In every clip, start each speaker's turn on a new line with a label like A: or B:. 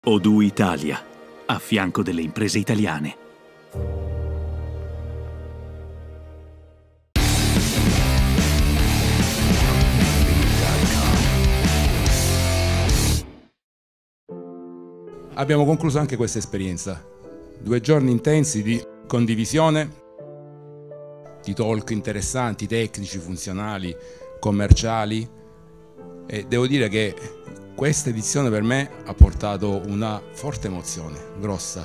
A: Odoo Italia, a fianco delle imprese italiane.
B: Abbiamo concluso anche questa esperienza. 2 giorni intensi di condivisione, di talk interessanti, tecnici, funzionali, commerciali, e devo dire che questa edizione per me ha portato una forte emozione, grossa,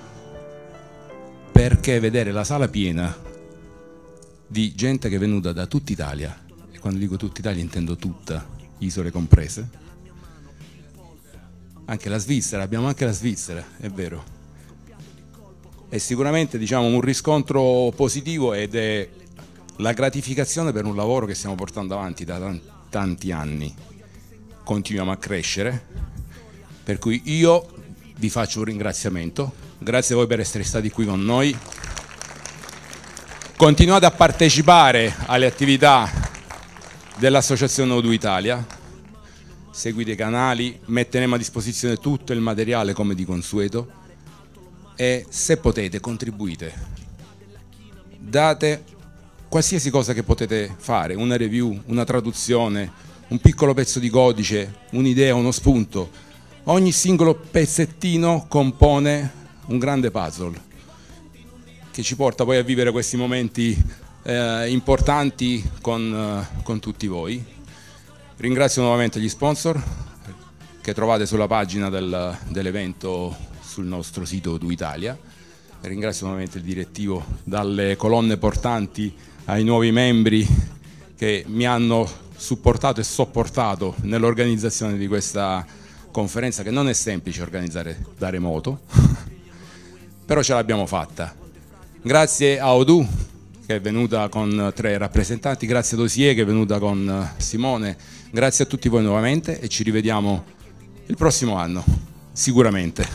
B: perché vedere la sala piena di gente che è venuta da tutta Italia, e quando dico tutta Italia intendo tutta, isole comprese, anche la Svizzera, abbiamo anche la Svizzera, è vero, è sicuramente, diciamo, un riscontro positivo ed è la gratificazione per un lavoro che stiamo portando avanti da tanti anni. Continuiamo a crescere, per cui io vi faccio un ringraziamento, grazie a voi per essere stati qui con noi, continuate a partecipare alle attività dell'Associazione Odoo Italia, seguite i canali, metteremo a disposizione tutto il materiale come di consueto e se potete contribuite, date qualsiasi cosa che potete fare, una review, una traduzione, un piccolo pezzo di codice, un'idea, uno spunto. Ogni singolo pezzettino compone un grande puzzle che ci porta poi a vivere questi momenti importanti con tutti voi. Ringrazio nuovamente gli sponsor che trovate sulla pagina dell'evento sul nostro sito Odoo Italia. Ringrazio nuovamente il direttivo, dalle colonne portanti ai nuovi membri che mi hanno supportato e sopportato nell'organizzazione di questa conferenza, che non è semplice organizzare da remoto, però ce l'abbiamo fatta. Grazie a Odoo che è venuta con 3 rappresentanti, grazie a Dossier che è venuta con Simone, grazie a tutti voi nuovamente e ci rivediamo il prossimo anno, sicuramente.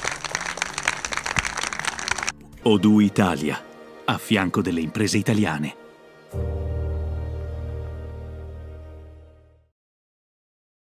A: Odoo Italia, a fianco delle imprese italiane.